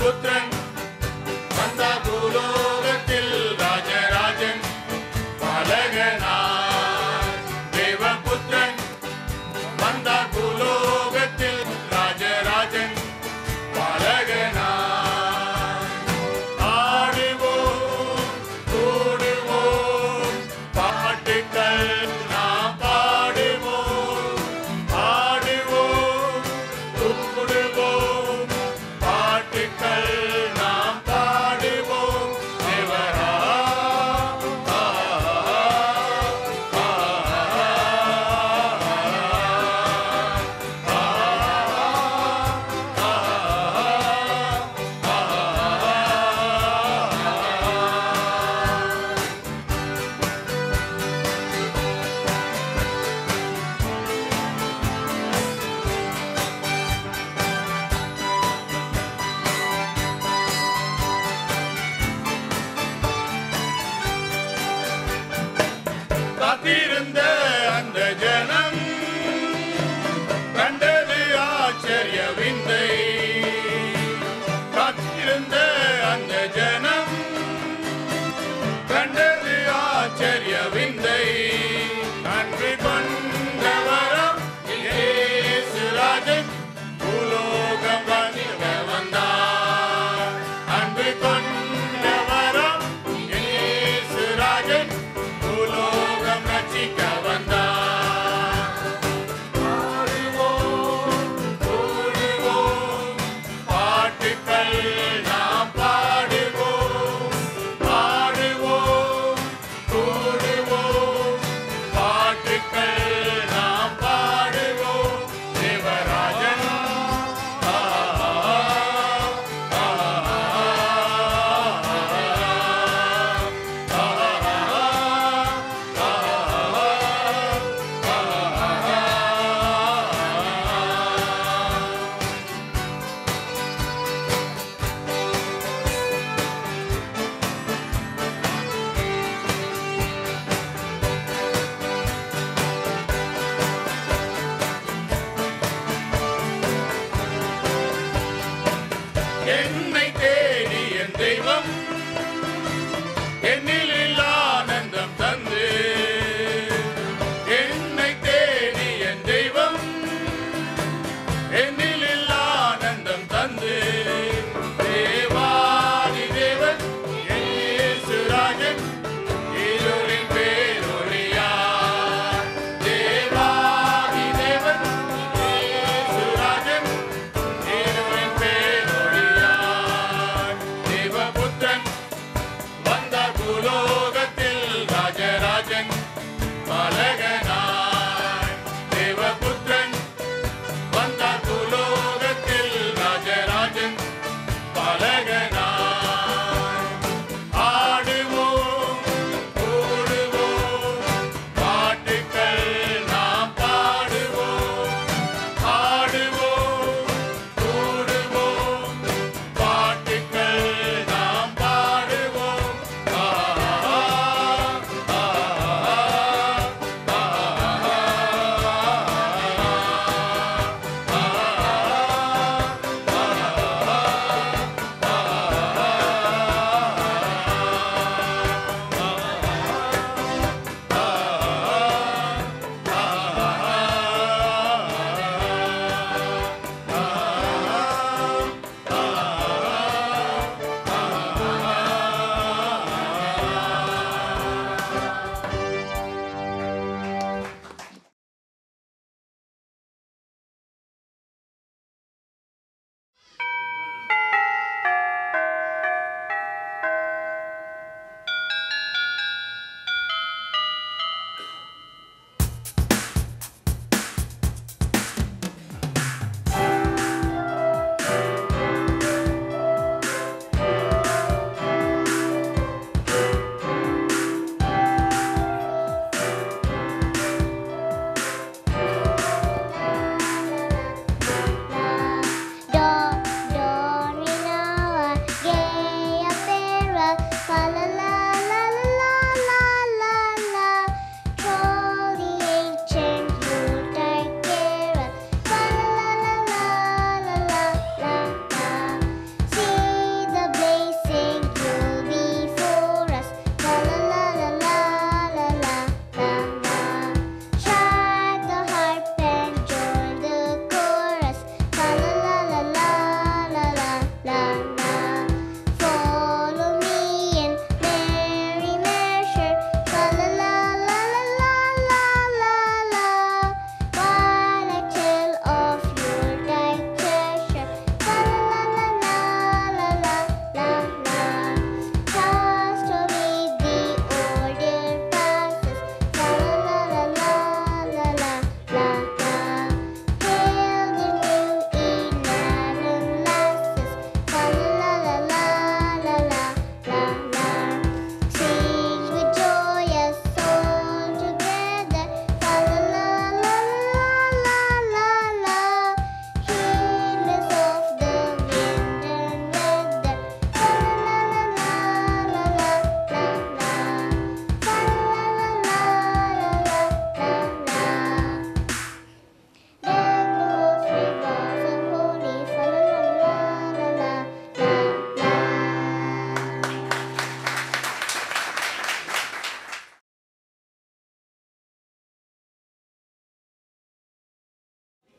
தேவபுத்திரன் வந்த பூலோகத்தில் ராஜராஜன் பாலகனார். தேவபுத்திரன் வந்த பூலோகத்தில் ராஜராஜன் பாலகனார். ஆடுவோம் கூடுவோம் பாட்டுக்கள் நாம் பாடுவோம். ஆடுவோம் கூடுவோம் பாட்டுக்கள்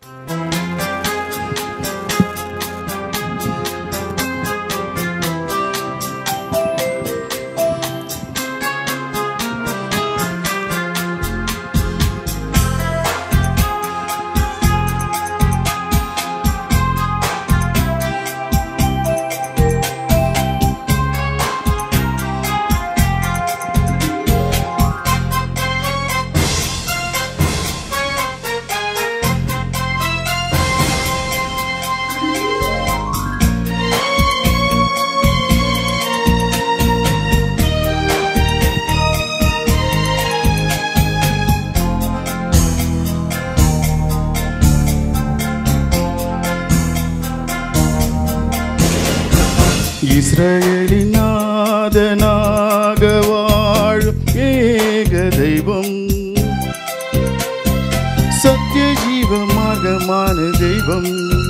ഇസ്രായേലിൻ നാഥനാക വാഴും ഏക ദൈവം, സത്യജീവമാർഗമാണ് ദൈവം.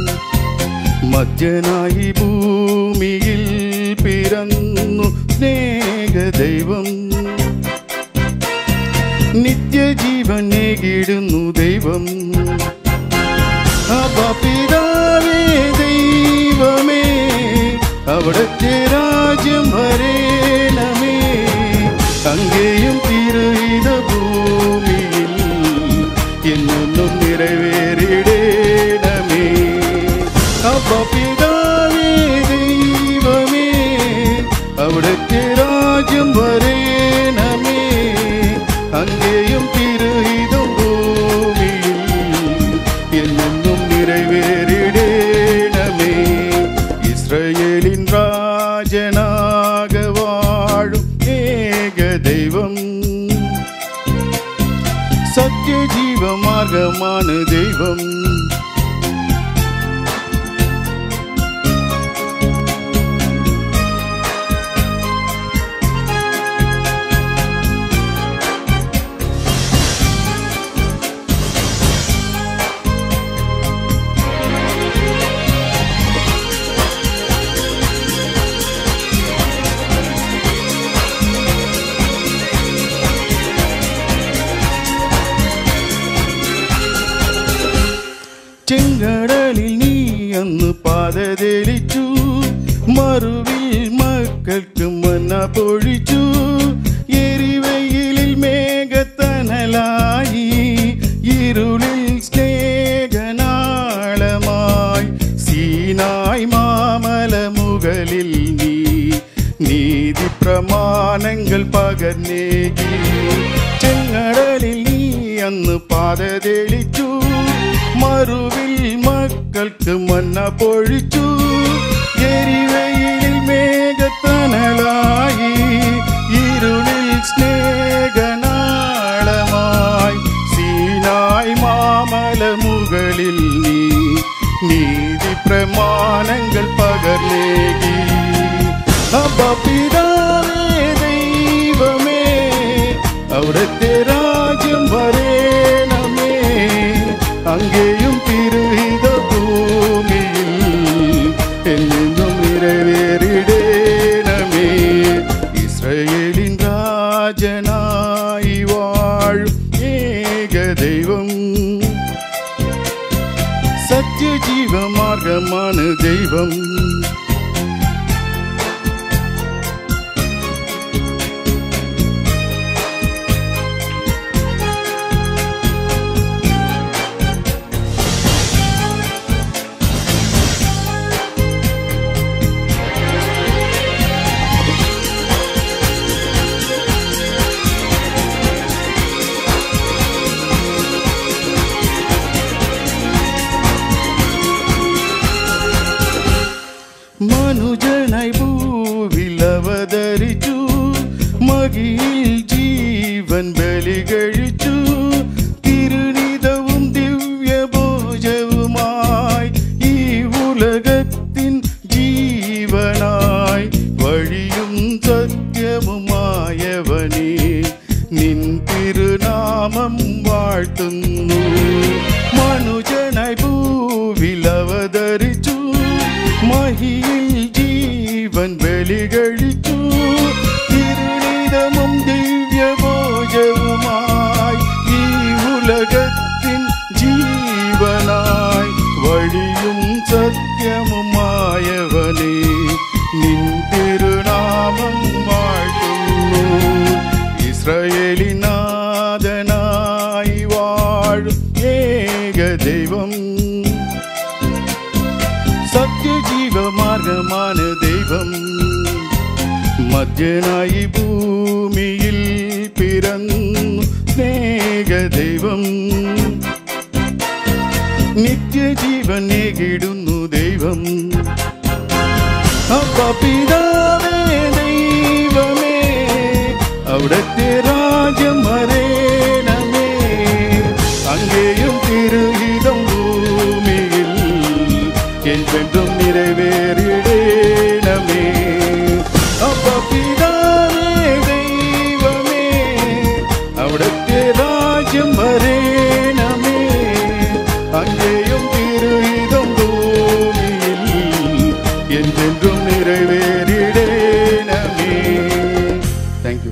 മധ്യനായി ഭൂമിയിൽ പിറന്നു സ്നേഹ ദൈവം, നിത്യജീവൻ നേകിടുന്നു ദൈവം. അബപിതാവേ ദൈവമേ, അവിടത്തെ രാജ്യം വരേണമേ, അങ്ങേയും തിരുഹിത ഭൂമിയിൽ എന്നും നിറവേറിടേണമേ. അബപിതാവേ ദൈവമേ, അവിടത്തെ രാജ്യം വരേണമേ, അങ്ങേയും തിരുഹിതം ഭൂമിയിൽ എന്നും നിറവേറിടേണമേ. ഇസ്രായേലിൻ രാജനാക വാഴും ഏക ദൈവം, സത്യജീവമാർഗമാണ് ദൈവം. ചെങ്കടലിൽ നീ അന്ന് പാത തെളിച്ചു, മറുവിൽ മക്കൾക്ക് മന്ന പൊഴിച്ചു. എരിവെയിലിൽ മേഘത്തണലായി, ഇരുളിൽ സ്നേഹനാളമായി. സീനായ് മാമല മുകളിൽ നീ നീതി പ്രമാണങ്ങൾ പകർന്നേകി. ചെങ്കടലിൽ നീ അന്ന് പാത തെളിച്ചു, മറുവിൽ മക്കൾക്ക് മന്ന പൊഴിച്ചു. എരിവെയിലിൽ മേഘത്തണലായി, ഇരുളിൽ സ്നേഹനാളമായി. സീനായ് മാമല മുകളിൽ നീ നീതി പ്രമാണങ്ങൾ പകർന്നേകി. അബപിതാവേ ദൈവമേ, അവിടത്തെ രാജ്യം വരേണമേ, അങ്ങേയും തിരുഹിത ഭൂമിയിൽ എന്നും നിറവേറിടേണമേ. ഇസ്രായേലിൻ രാജനായി വാഴും ഏക ദൈവം, സത്യജീവമാർഗമാണ് ദൈവം. தெய்வம், சத்திய ஜீவ மார்க்கமான தெய்வம், மத்தியனாய் பூமியில் பிறந்த ஸ்நேக தெய்வம், നിത്യ ജീവൻ നേകിടുന്നു ദൈവം. അപ്പാ പിതാവേ ദൈവമേ, അവിടത്തെ രാജ്യം വരേണമേ, അങ്ങേയും തിരുഹിതം ഭൂമിയിൽ என்றென்றும் நிறைவேறிடேனமே. அப்பா பிதாவே தெய்வமே, அവിടത്തെ രാജ്യം വരേണമേ, அங்கேயும் திருஹிதம் பூமியில் என்றென்றும் நிறைவேறிடேனமே. தேங்க்யூ.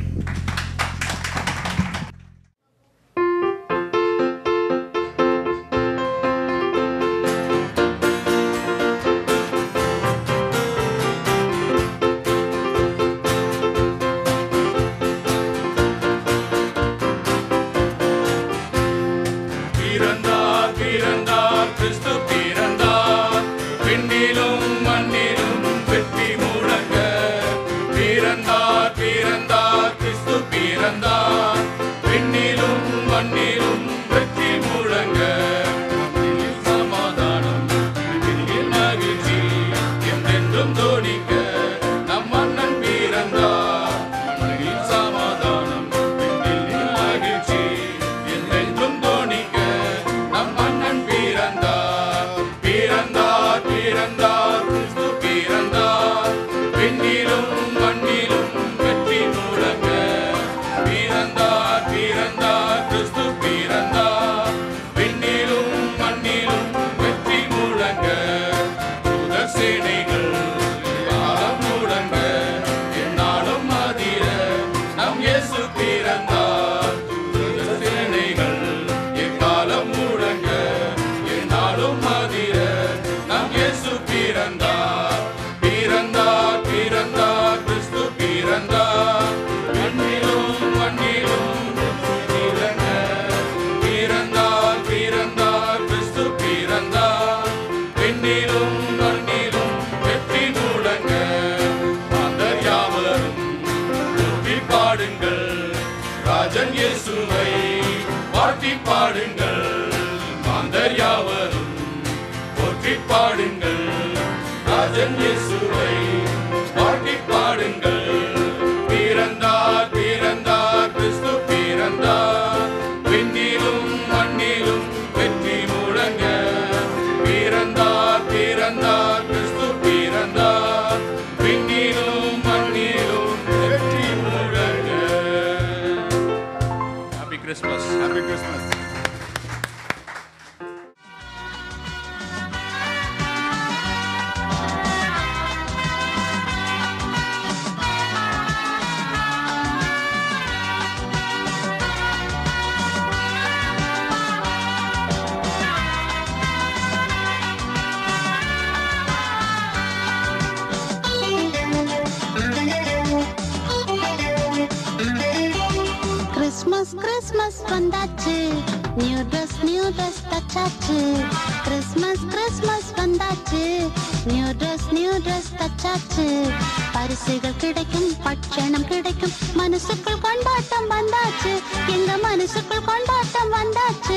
பரிசுகள் கிடைக்கும், பட்சணம் கிடைக்கும், மனசுக்குள் கொண்டாட்டம் வந்தாச்சு, எங்க மனசுக்குள் கொண்டாட்டம் வந்தாச்சு.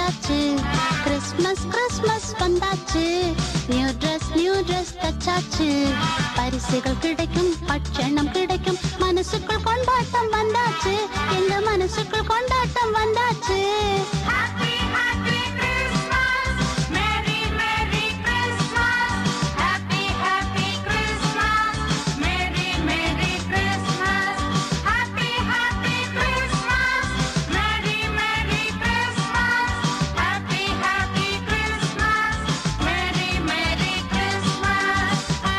தச்சாச்சு. கிறிஸ்மஸ் கிறிஸ்மஸ் வந்தாச்சு. நியூ ட்ரெஸ் தச்சாச்சு. பரிசுகள் கிடைக்கும், பட்சணம் கிடைக்கும், மனசுக்குள் கொண்டாட்டம் வந்தாச்சு. எங்க மனசுக்குள் கொண்டாட்டம் வந்தாச்சு. Happy, happy Christmas. Merry, Merry Christmas. Happy, happy Christmas. Merry, Merry Christmas. Happy, happy Christmas. Merry, Merry Christmas. Happy, happy Christmas. Merry, Merry Christmas.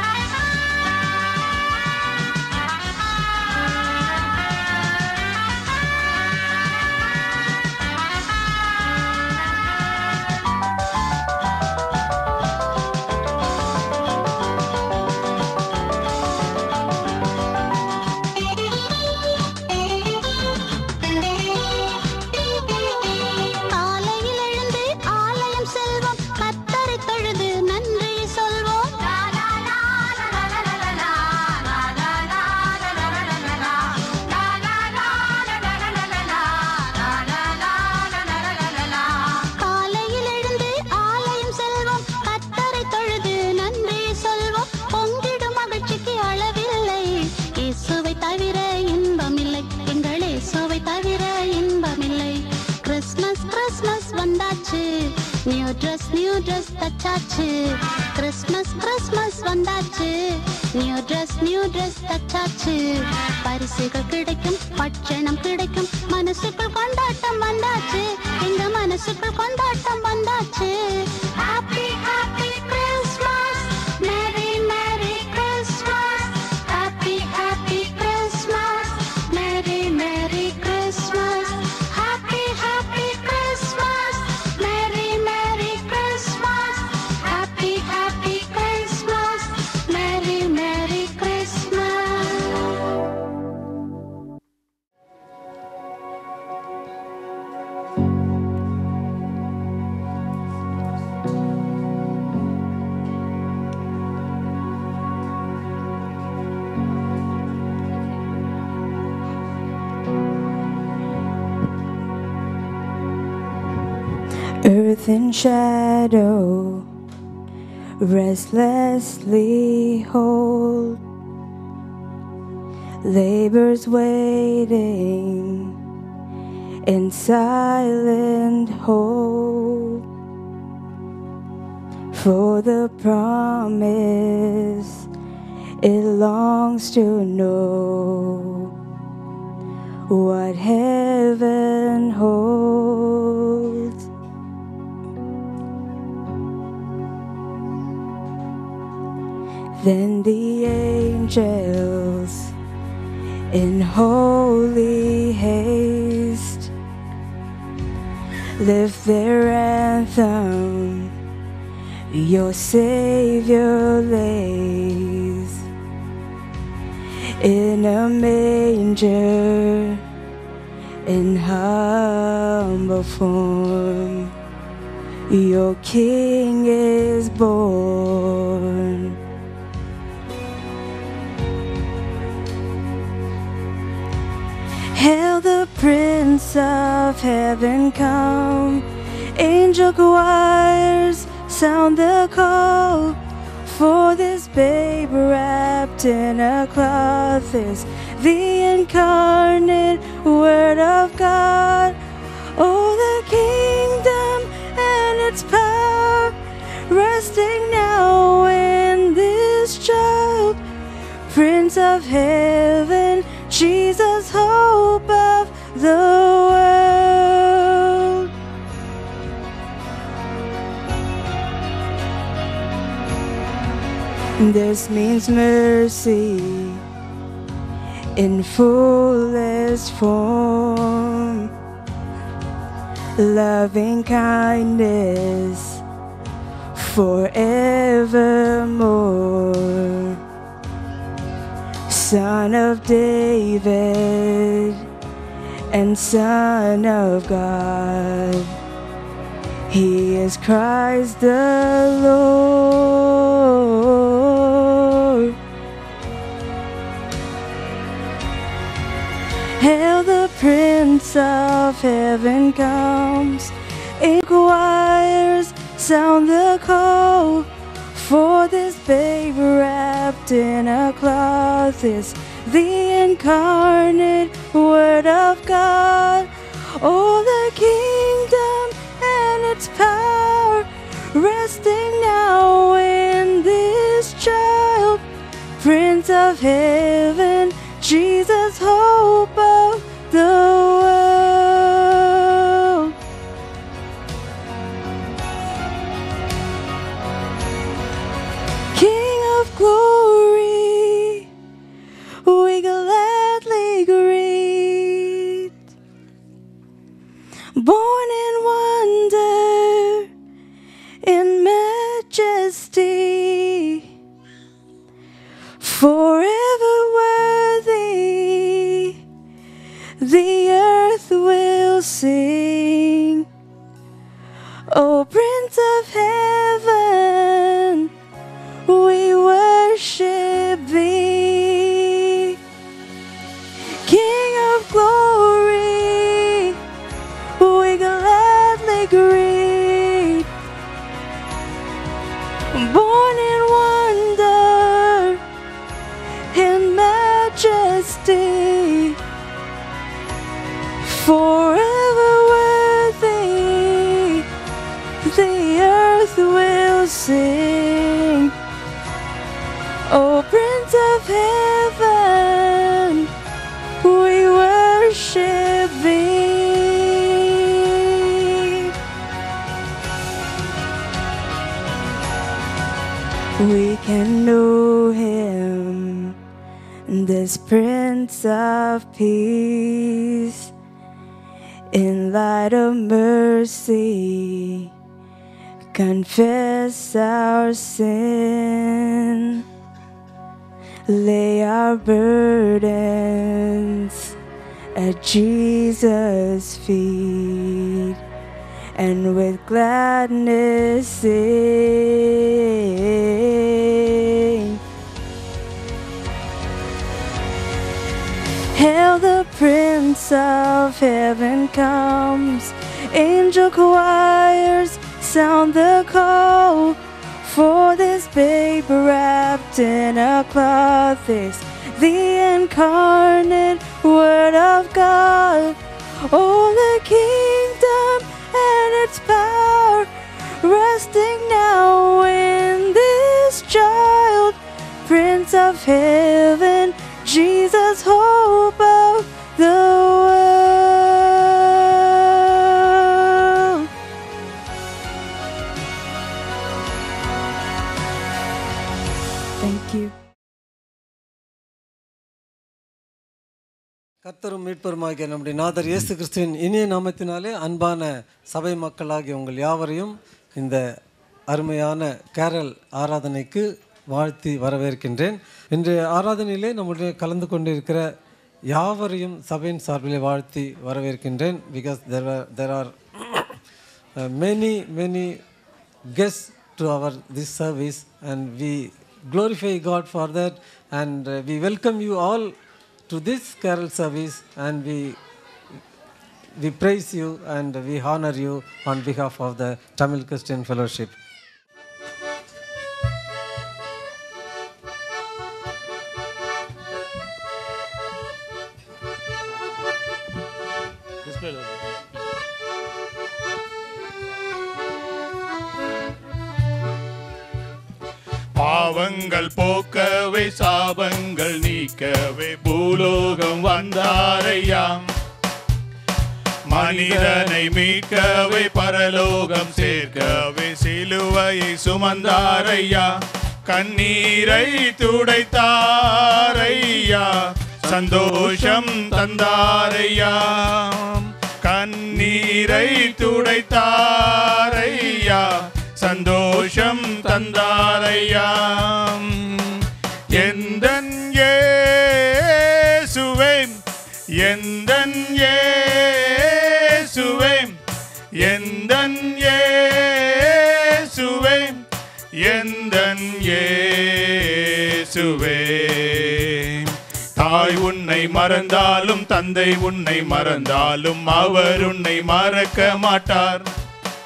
காலையில் எழுந்து ஆலயம் செல்வோம், கர்த்தரை தொழுது நன்றி சொல்வோம். காலையில் எழுந்து ஆலயம் செல்வோம், கர்த்தரை தொழுது நன்றி சொல்வோம். பொங்கிடும் மகிழ்ச்சிக்கு அளவில்லை, இயேசுவை தவிர இன்பமில்லை, எங்கள் இயேசுவை தவிர இன்பமில்லை. கிறிஸ்மஸ் கிறிஸ்மஸ் வந்தாச்சு. நியூ ட்ரெஸ் தச்சாச்சு. கிறிஸ்மஸ் கிறிஸ்மஸ் வந்தாச்சு. நியூ ட்ரெஸ் தச்சாச்சு. பரிசுகள் கிடைக்கும், பட்சணம் கிடைக்கும், மனசுக்குள் கொண்டாட்டம் வந்தாச்சு. எங்க மனசுக்குள் கொண்டாட்டம் வந்தாச்சு. Happy happy Christmas. Merry merry Christmas. Happy happy Christmas. Merry merry Christmas. Happy happy Christmas. Merry merry Christmas. Happy happy Christmas. Merry merry Christmas. Earth in shadow, restlessly hold, labors waiting in silent hope for the promise it longs to know what heaven holds. Then the angels in holy haste lift their anthem, your Savior lays in a manger in humble form. Your King is born. Hail the Prince of Heaven come. Angel choirs sound the call. For this babe wrapped in a cloth is the incarnate Word of God. Oh, the kingdom and its power resting now in this child. Prince of Heaven, Jesus, hope of the world. This means mercy in fullest form, loving kindness forevermore. Son of David and Son of God, He is Christ the Lord. Hail the Prince of Heaven comes. in choirs sound the call, for this babe wrapped in a cloth is the incarnate Word of God. Oh, the kingdom and its power resting now in this child, Prince of Heaven, Jesus, hope of the world. King of glory, we gladly greet. Born in wonder, in majesty, forever worthy, the earth will sing. O Prince of Heaven, we worship thee. King of glory, we gladly greet. Born in wonder, in majesty, forever worthy, the earth will sing. O Prince of Heaven, we worship thee. We can know him, this Prince of Peace, in light of mercy, confess our sin, lay our burdens at Jesus' feet, and with gladness sing. Hail the Prince of Heaven comes, angel choirs sound the call, for this babe wrapped in a cloth is the incarnate Word of God. Oh, the kingdom and its power resting now in this child, Prince of Heaven, Jesus, hope of the world. Thank you. கர்த்தரும் மீட்பருமாகிய நம்முடைய நாதர் இயேசு கிறிஸ்துவின் இனிய நாமத்தினாலே அன்பான சபை மக்களாகிய உங்கள் யாவரையும் இந்த அருமையான கேரல் ஆராதனைக்கு வாழ்த்தி வரவேற்கின்றேன். இன்றைய ஆராதனையிலே நம்முடைய கலந்து கொண்டிருக்கிற யாவரையும் சபையின் சார்பிலே வாழ்த்தி வரவேற்கின்றேன். Because there are many guests to our this service, and we glorify God for that, and we welcome you all to this carol service, and we praise you and we honor you on behalf of the Tamil Christian Fellowship. பாவங்கள் போக்கவே சாபங்கள் நீக்கவே பூலோகம் வந்தாரையா, மனிதனை மீட்கவே பரலோகம் சேர்க்கவே சிலுவையை சுமந்தாரையா, கண்ணீரை துடைத்தாரையா, சந்தோஷம் தந்தாரையா, கண்ணீரை துடைத்தாரையா, சந்தோஷம் தந்தாரையா. எந்தன் இயேசுவே, எந்தன் இயேசுவே, எந்தன் இயேசுவே, எந்தன் இயேசுவே. தாய் உன்னை மறந்தாலும் தந்தை உன்னை மறந்தாலும் அவர் உன்னை மறக்க மாட்டார்.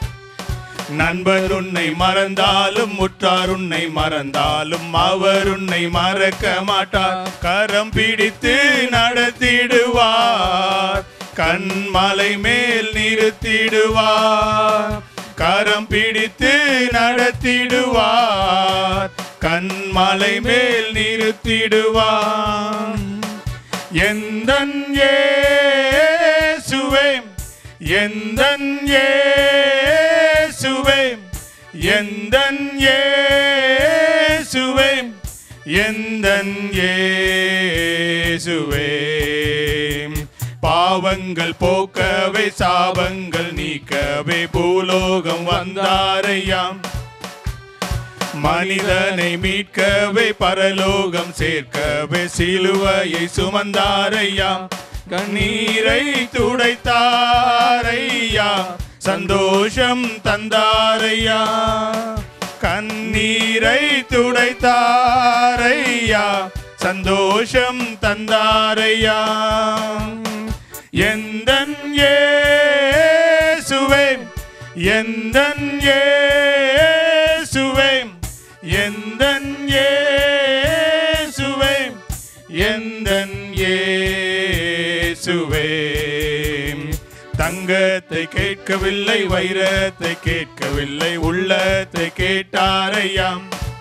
நண்பர் உன்னை மறந்தாலும் உற்றார் உன்னை மறந்தாலும் அவர் உன்னை மறக்க மாட்டார். கரம் பிடித்து நடத்திடுவார், கண்மலை மேல் நிறுத்திடுவார். கரம் பிடித்து நடத்திடுவார், கண்மலை மேல் நிறுத்திடுவார். எந்தன் இயேசுவே, எந்தன் இயேசுவே, எந்தன் இயேசுவே, எந்தன் இயேசுவே. பாவங்கள் போக்கவே சாபங்கள் நீக்கவே பூலோகம் வந்தாரையாம். மனிதனை மீட்கவே பரலோகம் சேர்க்கவே சிலுவையை சுமந்தாரையாம். கண்ணீரை துடைத்தாரையா, சந்தோஷம் தந்தாரையா. கண்ணீரை துடைத்தாரையா, சந்தோஷம் தந்தாரையா. எந்தன் இயேசுவே, எந்தன் இயேசுவே, எந்தன் இயேசுவே, எந்தன் இயேசுவே. தங்கத்தை கேட்கவில்லை, வைரத்தை கேட்கவில்லை, உள்ளத்தை கேட்டாரையாம்.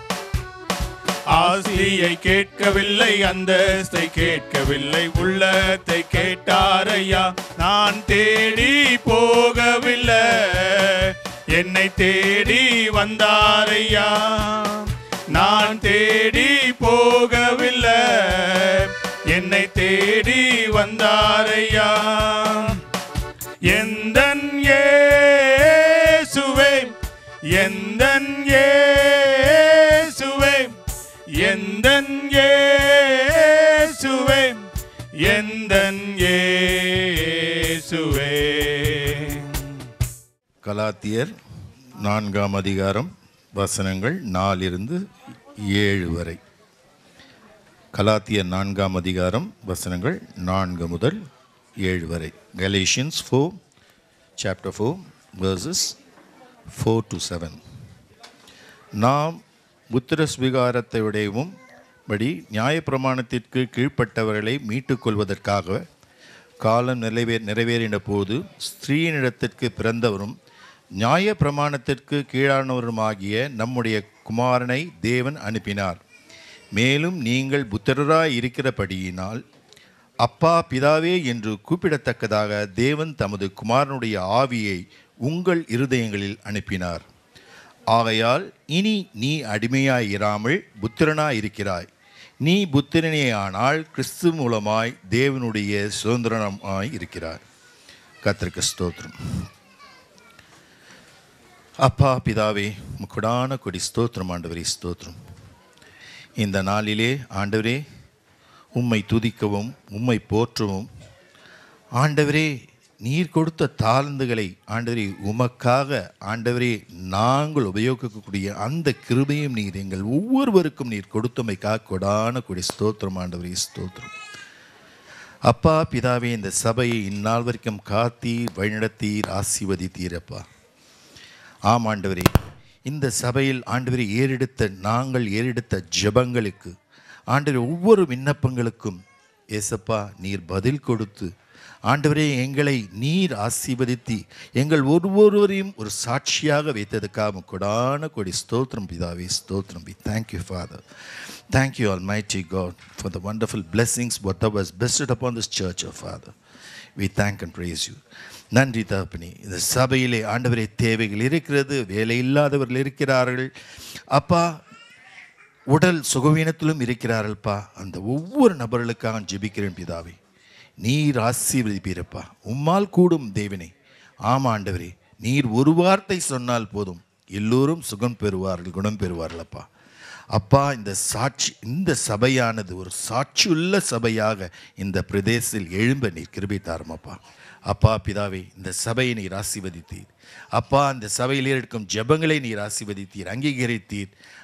ஆசியை கேட்கவில்லை, அந்தஸ்தை கேட்கவில்லை, உள்ளத்தை கேட்டாரையா. நான் தேடி போகவில்லை, என்னை தேடி வந்தாரையா. நான் தேடி போகவில்லை, என்னை தேடி வந்தாரையா. எந்தன் இயேசுவே, எந்தன் இயேசுவே, எந்தன் இயேசுவே, எந்தன் இயேசுவே. கலாத்தியர் 4ஆம் அதிகாரம் வசனங்கள் 4-7 வரை. கலாத்தியர் 4ஆம் அதிகாரம் வசனங்கள் 4 முதல் 7 வரை. Galatians 4, chapter 4, verses 4 to 7. நாம் புத்திரஸ்வீகாரத்தை உடையவும் படி நியாயப்பிரமாணத்திற்கு கீழ்ப்பட்டவர்களை மீட்டுக்கொள்வதற்காக காலம் நிறைவேறின போது ஸ்திரீனிடத்திற்கு பிறந்தவரும் நியாயப்பிரமாணத்திற்கு கீழானவருமாகிய நம்முடைய குமாரனை தேவன் அனுப்பினார். மேலும் நீங்கள் புத்திரராய் இருக்கிறபடியினால் அப்பா பிதாவே என்று கூப்பிடத்தக்கதாக தேவன் தமது குமாரனுடைய ஆவியை உங்கள் இருதயங்களில் அனுப்பினார். ஆகையால் இனி நீ அடிமையாயிராமல் புத்திரனாயிருக்கிறாய். நீ புத்திரனேயானால் கிறிஸ்து மூலமாய் தேவனுடைய சுதந்திரமாய் இருக்கிறார். கர்த்தருக்கு ஸ்தோத்திரம். அப்பா பிதாவே, கொடான கொடி ஸ்தோத்திரம் ஆண்டவரே, ஸ்தோத்திரம். இந்த நாளிலே ஆண்டவரே உம்மை துதிக்கவும் உம்மை போற்றவும் ஆண்டவரே நீர் கொடுத்த தாளந்துகளை ஆண்டவரே உமக்காக ஆண்டவரே நாங்கள் உபயோகிக்கக்கூடிய அந்த கிருபையும் நீர் எங்கள் ஒவ்வொருவருக்கும் நீர் கொடுத்தமைக்காக கொடான கொடி ஸ்தோத்திரம் ஆண்டவரே, ஸ்தோத்திரம். அப்பா பிதாவே, இந்த சபையை இந்நாள் வரைக்கும் காத்தீர், வழிநடத்தீர், ஆசீர்வதித்தீரப்பா. ஆம் ஆண்டவரே, இந்த சபையில் ஆண்டவரே நாங்கள் ஏறெடுத்த ஜெபங்களுக்கு ஆண்டவரே ஒவ்வொரு விண்ணப்பங்களுக்கும் ஏசப்பா நீர் பதில் கொடுத்து ஆண்டவரே எங்களை நீர் ஆசீர்வதித்து எங்கள் ஒவ்வொருவரையும் ஒரு சாட்சியாக வைத்ததுக்காக கொடான கொடி ஸ்தோத்திரம் பிதாவே, ஸ்தோத்திரம். We thank you, Father. Thank you, Almighty God, for the wonderful blessings whatever was bestowed upon this church, oh Father. We thank and praise you. நன்றி தகப்பனே. இந்த சபையிலே ஆண்டவரே தேவைகள் இருக்கிறது, வேலை இல்லாதவர்கள் இருக்கிறார்கள் அப்பா, உடல் சுகவீனத்திலும் இருக்கிறார்கள்ப்பா. அந்த ஒவ்வொரு நபர்களுக்காக ஜெபிக்கிறேன் பிதாவே, நீர் ஆசீர்வதிப்பீரப்பா. உம்மால் கூடும் தேவனே. ஆமாம் ஆண்டவரே, நீர் ஒரு வார்த்தை சொன்னால் போதும் எல்லோரும் சுகம் பெறுவார்கள், குணம் பெறுவார்களப்பா. அப்பா, இந்த சபையானது ஒரு சாட்சியுள்ள சபையாக இந்த பிரதேசத்தில் எழும்ப நீர் கிருபை தாருமப்பா. அப்பா பிதாவே, இந்த சபையை நீர் ஆசீர்வதித்தீர் அப்பா. இந்த சபையில் இருக்கும் ஜெபங்களை நீர் ஆசீர்வதித்தீர், அங்கீகரித்தீர்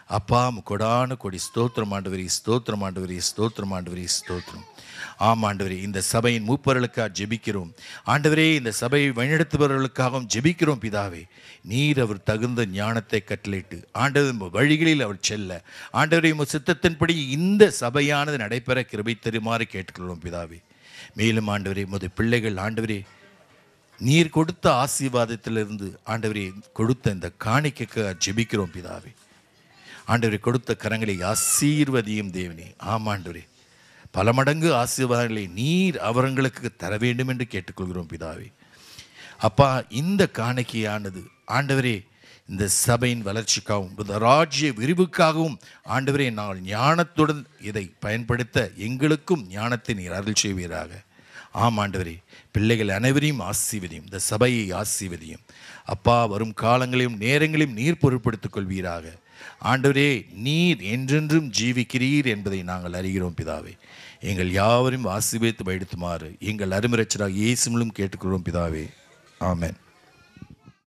அப்பா கொடான கொடி ஸ்தோத்திரம் ஆண்டவரே, ஸ்தோத்திரம் ஆண்டவரே, ஸ்தோத்திரம் ஆண்டவரே, ஸ்தோத்திரம். ஆம் ஆண்டவரே, இந்த சபையின் மூப்பர்களுக்காக ஜெபிக்கிறோம் ஆண்டவரே. இந்த சபையை வழிநடத்துபவர்களுக்காகவும் ஜெபிக்கிறோம் பிதாவே. நீர் அவர் தகுந்த ஞானத்தை கட்டளையிட்டு ஆண்டவர் வழிகளில் அவர் செல்ல ஆண்டவரே சித்தத்தின்படி இந்த சபையானது நடைபெற கிருபை தருமாறு கேட்டுக்கொள்வோம் பிதாவே. மேலும் ஆண்டவரே பிள்ளைகள் ஆண்டவரே நீர் கொடுத்த ஆசீர்வாதத்திலிருந்து ஆண்டவரே கொடுத்த இந்த காணிக்கைக்கு ஜெபிக்கிறோம் பிதாவே. ஆண்டவரே கொடுத்த கரங்களை ஆசீர்வதியும் தேவனே. ஆமாண்டவரே பல மடங்கு ஆசீர்வாதங்களை நீர் அவர்களுக்கு தர வேண்டும் என்று கேட்டுக்கொள்கிறோம் பிதாவே. அப்பா இந்த காணிக்கையானது ஆண்டவரே இந்த சபையின் வளர்ச்சிக்காகவும் இந்த ராஜ்ய விரிவுக்காகவும் ஆண்டவரே நாங்கள் ஞானத்துடன் இதை பயன்படுத்த எங்களுக்கும் ஞானத்தை நீர் அருள் செய்வீராக. ஆம் ஆண்டவரே பிள்ளைகள் அனைவரையும் ஆசீர்வதியும், இந்த சபையை ஆசீர்வதியும் அப்பா. வரும் காலங்களையும் நேரங்களையும் நீர் பொருட்படுத்திக் கொள்வீராக. ஆண்டவரே நீர் என்றென்றும் ஜீவிக்கிறீர் என்பதை நாங்கள் அறிகிறோம் பிதாவே. எங்கள் யாவரையும் ஆசீர்வதித்து வழிநடத்துமாறு எங்கள் அருமை இரட்சகராகிய இயேசு மூலம் கேட்டுக்கொள்கிறோம் பிதாவே. ஆமென்.